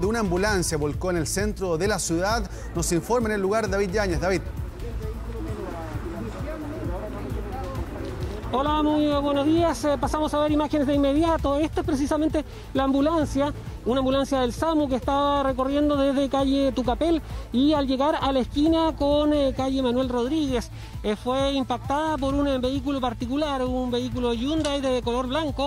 de una ambulancia volcó en el centro de la ciudad. Nos informa en el lugar David Yáñez. David. Hola, muy buenos días. Pasamos a ver imágenes de inmediato. Esta es precisamente la ambulancia, una ambulancia del SAMU que estaba recorriendo desde calle Tucapel y al llegar a la esquina con calle Manuel Rodríguez fue impactada por un vehículo particular, un vehículo Hyundai de color blanco,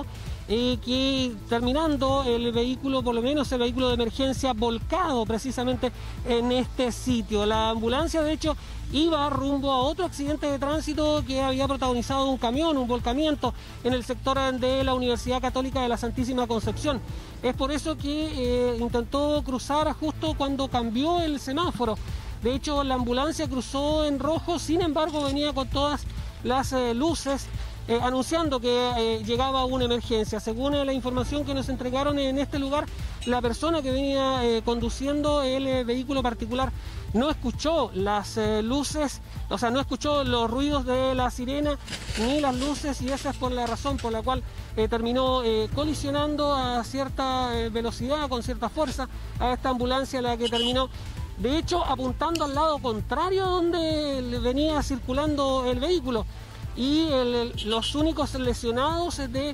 que terminando el vehículo, por lo menos el vehículo de emergencia, volcado precisamente en este sitio. La ambulancia, de hecho, iba rumbo a otro accidente de tránsito que había protagonizado un camión, un volcamiento en el sector de la Universidad Católica de la Santísima Concepción. Es por eso que intentó cruzar justo cuando cambió el semáforo. De hecho, la ambulancia cruzó en rojo, sin embargo venía con todas las luces anunciando que llegaba una emergencia. Según la información que nos entregaron en este lugar, la persona que venía conduciendo el vehículo particular no escuchó las luces, o sea, no escuchó los ruidos de la sirena ni las luces, y esa es por la razón por la cual terminó colisionando a cierta velocidad, con cierta fuerza, a esta ambulancia, la que terminó, de hecho, apuntando al lado contrario donde venía circulando el vehículo. Y los únicos lesionados de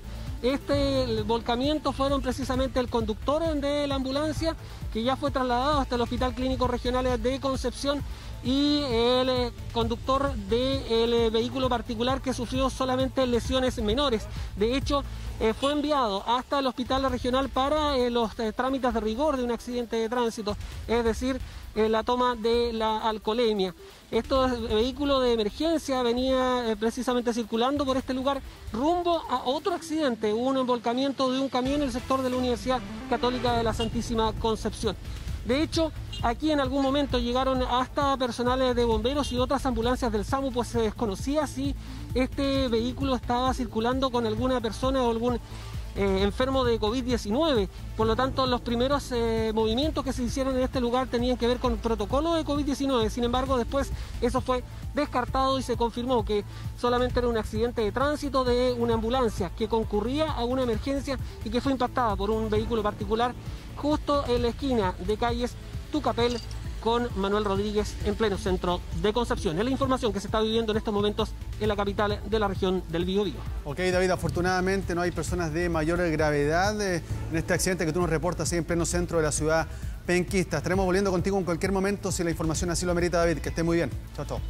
este volcamiento fueron precisamente el conductor de la ambulancia, que ya fue trasladado hasta el Hospital Clínico Regional de Concepción, y el conductor del vehículo particular, que sufrió solamente lesiones menores. De hecho, fue enviado hasta el Hospital Regional para los trámites de rigor de un accidente de tránsito, es decir, la toma de la alcoholemia. Este vehículo de emergencia venía precisamente circulando por este lugar rumbo a otro accidente, un volcamiento de un camión en el sector de la Universidad Católica de la Santísima Concepción. De hecho, aquí en algún momento llegaron hasta personales de bomberos y otras ambulancias del SAMU, pues se desconocía si este vehículo estaba circulando con alguna persona o algún enfermo de COVID-19. Por lo tanto, los primeros movimientos que se hicieron en este lugar tenían que ver con protocolo de COVID-19. Sin embargo, después eso fue descartado y se confirmó que solamente era un accidente de tránsito de una ambulancia que concurría a una emergencia y que fue impactada por un vehículo particular justo en la esquina de calles Tucapel con Manuel Rodríguez, en pleno centro de Concepción. Es la información que se está viviendo en estos momentos en la capital de la región del Biobío. Ok, David, afortunadamente no hay personas de mayor gravedad en este accidente que tú nos reportas ahí en pleno centro de la ciudad penquista. Estaremos volviendo contigo en cualquier momento si la información así lo amerita, David. Que esté muy bien. Chao, chao.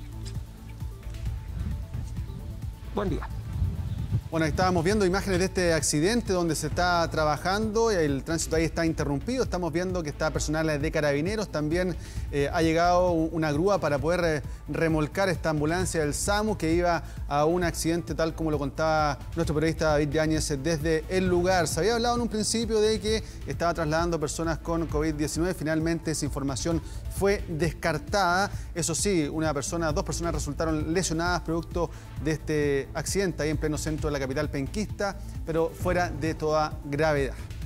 Buen día. Bueno, ahí estábamos viendo imágenes de este accidente donde se está trabajando y el tránsito ahí está interrumpido. Estamos viendo que está personal de Carabineros. También ha llegado una grúa para poder remolcar esta ambulancia del SAMU que iba a un accidente, tal como lo contaba nuestro periodista David Yáñez desde el lugar. Se había hablado en un principio de que estaba trasladando personas con COVID-19. Finalmente esa información fue descartada. Eso sí, dos personas resultaron lesionadas producto de este accidente ahí en pleno centro de la capital penquista, pero fuera de toda gravedad.